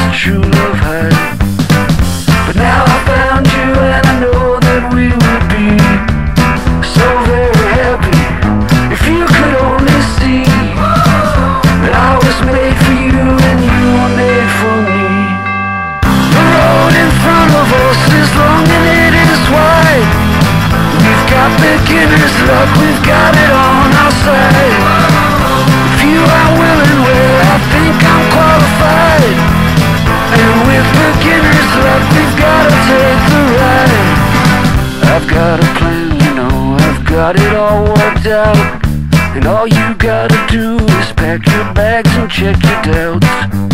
true love hide. But now I found you and I know that we would be so very happy if you could only see that I was made for you and you were made for me. The road in front of us is long and it is wide. We've got beginner's luck, we've got it on our side. If you are willing, well, I think I'm qualified. And with beginner's luck, we've gotta take the ride. I've got a plan, you know, I've got it all worked out. And all you gotta do is pack your bags and check your doubts.